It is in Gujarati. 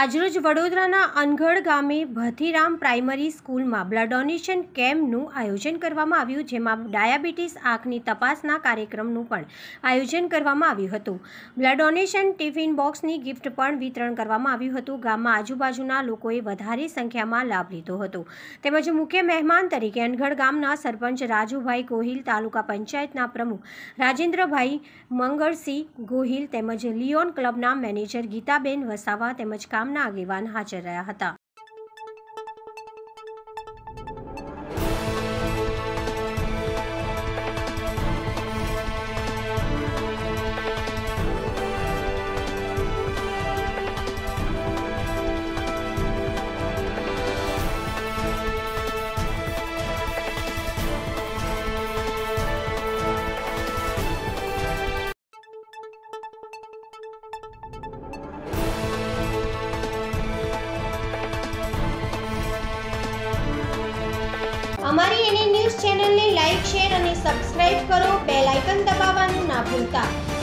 આજરોજ વડોદરાના અનગઢ ગામે ભથીરામ પ્રાઇમરી સ્કૂલમાં બ્લડ ડોનેશન કેમ્પનું આયોજન કરવામાં આવ્યું, જેમાં ડાયાબિટીસ આંખની તપાસના કાર્યક્રમનું પણ આયોજન કરવામાં આવ્યું હતું। બ્લડ ડોનેશન ટિફિન બોક્સની ગિફ્ટ પણ વિતરણ કરવામાં આવ્યું હતું। ગામમાં આજુબાજુના લોકોએ વધારે સંખ્યામાં લાભ લીધો હતો। તેમજ મુખ્ય મહેમાન તરીકે અનગઢ ગામના સરપંચ રાજુભાઈ ગોહિલ, તાલુકા પંચાયતના પ્રમુખ રાજેન્દ્રભાઈ મંગળસિંહ ગોહિલ તેમજ લિયોન ક્લબના મેનેજર ગીતાબેન વસાવા તેમજ ગામના આગેવાન હાજર રહ્યા હતા। અમારી એની ન્યૂઝ ચેનલને લાઈક, શેર અને સબસ્ક્રાઇબ કરો। બેલ આઇકન દબાવવાનું ના ભૂલતા।